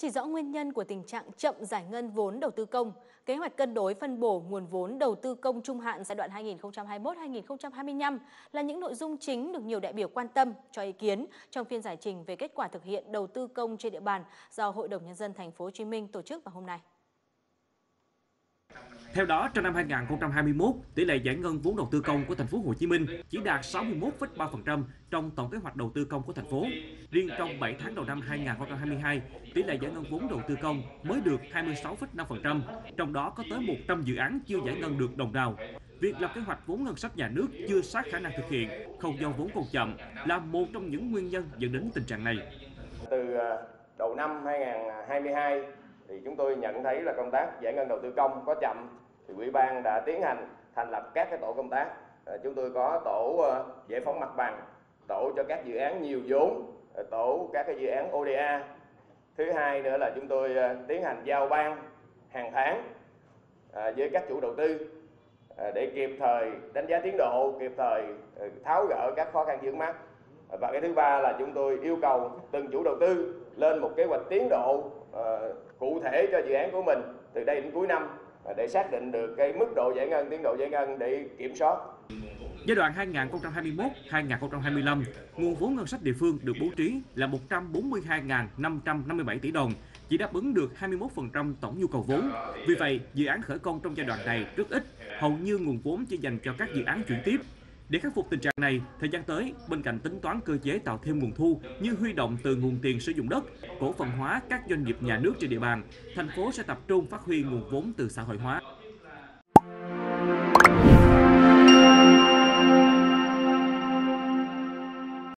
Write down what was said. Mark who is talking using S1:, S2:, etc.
S1: Chỉ rõ nguyên nhân của tình trạng chậm giải ngân vốn đầu tư công, kế hoạch cân đối phân bổ nguồn vốn đầu tư công trung hạn giai đoạn 2021-2025 là những nội dung chính được nhiều đại biểu quan tâm cho ý kiến trong phiên giải trình về kết quả thực hiện đầu tư công trên địa bàn do Hội đồng Nhân dân Thành phố Hồ Chí Minh tổ chức vào hôm nay.
S2: Theo đó, trong năm 2021, tỷ lệ giải ngân vốn đầu tư công của Thành phố Hồ Chí Minh chỉ đạt 61,3% trong tổng kế hoạch đầu tư công của thành phố. Riêng trong 7 tháng đầu năm 2022, tỷ lệ giải ngân vốn đầu tư công mới được 26,5%, trong đó có tới 100 dự án chưa giải ngân được đồng nào. Việc lập kế hoạch vốn ngân sách nhà nước chưa sát khả năng thực hiện, không giao vốn còn chậm là một trong những nguyên nhân dẫn đến tình trạng này.
S3: Từ đầu năm 2022 thì chúng tôi nhận thấy là công tác giải ngân đầu tư công có chậm, thì Ủy ban đã tiến hành thành lập các cái tổ công tác. Chúng tôi có tổ giải phóng mặt bằng, tổ cho các dự án nhiều vốn, tổ các cái dự án ODA. Thứ hai nữa là chúng tôi tiến hành giao ban hàng tháng với các chủ đầu tư để kịp thời đánh giá tiến độ, kịp thời tháo gỡ các khó khăn vướng mắc. Và cái thứ ba là chúng tôi yêu cầu từng chủ đầu tư lên một kế hoạch tiến độ cụ thể cho dự án của mình từ đây đến cuối năm để xác định được cái mức độ giải ngân, tiến độ giải ngân để kiểm soát.
S2: Giai đoạn 2021-2025, nguồn vốn ngân sách địa phương được bố trí là 142.557 tỷ đồng, chỉ đáp ứng được 21% tổng nhu cầu vốn. Vì vậy, dự án khởi công trong giai đoạn này rất ít, hầu như nguồn vốn chỉ dành cho các dự án chuyển tiếp. Để khắc phục tình trạng này, thời gian tới, bên cạnh tính toán cơ chế tạo thêm nguồn thu như huy động từ nguồn tiền sử dụng đất, cổ phần hóa các doanh nghiệp nhà nước trên địa bàn, thành phố sẽ tập trung phát huy nguồn vốn từ xã hội hóa.